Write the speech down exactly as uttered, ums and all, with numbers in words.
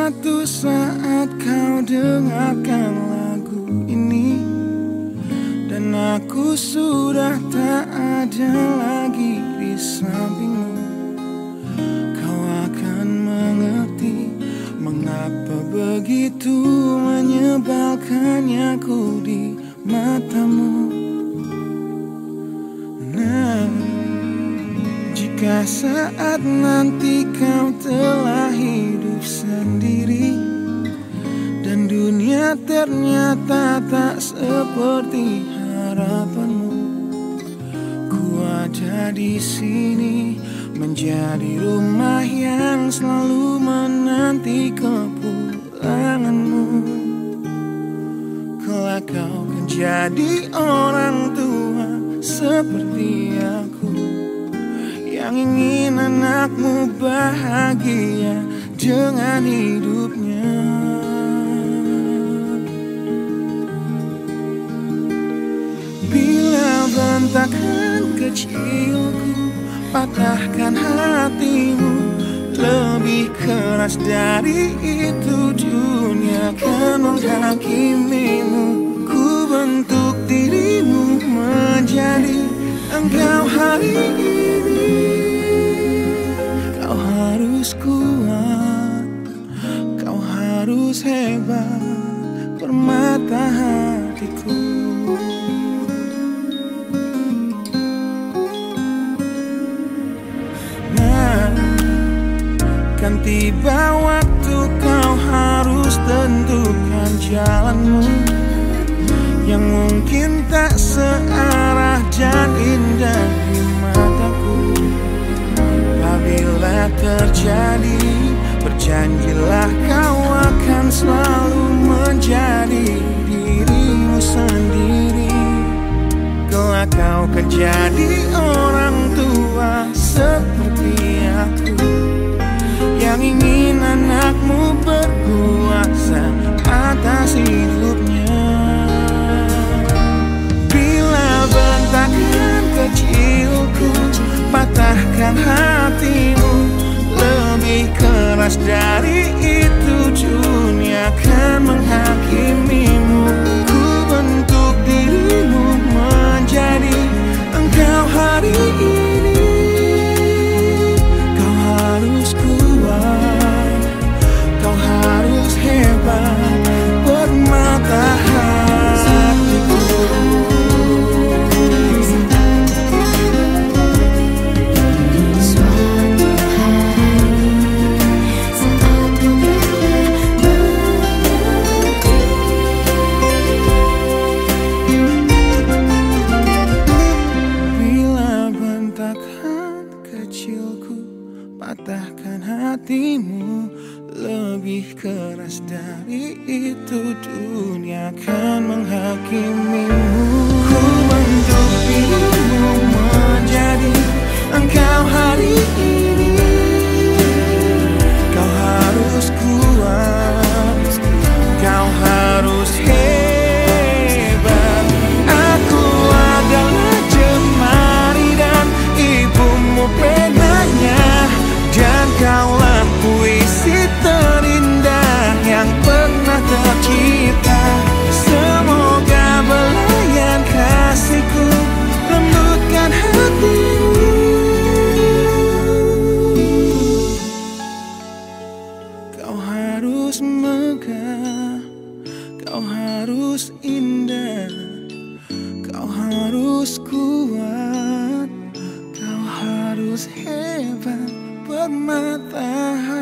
suatu saat kau dengarkan lagu ini, dan aku sudah tak ada lagi di sampingmu. Kau akan mengerti mengapa begitu menyebalkannya aku di matamu. Nah, jika saat nanti kau telah hidup sendiri dan dunia ternyata tak seperti harapanmu, ku ada di sini menjadi rumah yang selalu menanti kepulanganmu. Kelak kau kan jadi orang tua seperti aku, yang ingin anakmu bahagia dengan hidupnya. Bila bentakan kecilku patahkan hatimu, lebih keras dari itu dunia akan menghakimimu. Ku bentuk dirimu menjadi engkau hari ini. Kau harus kuat, kau harus hebat, permata hatiku. Nah, kan tiba waktu kau harus tentukan jalanmu, yang mungkin tak searah dan indah di mataku. Apabila terjadi, berjanjilah kau akan selalu menjadi dirimu sendiri. Kelak kau akan jadi orang tua seperti aku, yang ingin anakmu berkuasa atas hidupnya. Bentakan kecilku patahkan hatimu, lebih keras dari itu dunia akan menghakimimu. Ku bentuk dirimu menjadi engkau hari ini. Kau harus kuat, kau harus hebat, permata hatiku. Patahkan hatimu, lebih keras dari itu dunia akan menghakimimu. Ku bentuk dirimu menjadi engkau hari ini. Kau harus kuat, kau harus hebat. Aku adalah jemari dan ibumu penanya, dan kaulah puisi terindah yang pernah tercipta. Semoga belayan kasihku lembutkan hatimu. Kau harus megah, kau harus indah, kau harus kuat, kau harus hebat, permata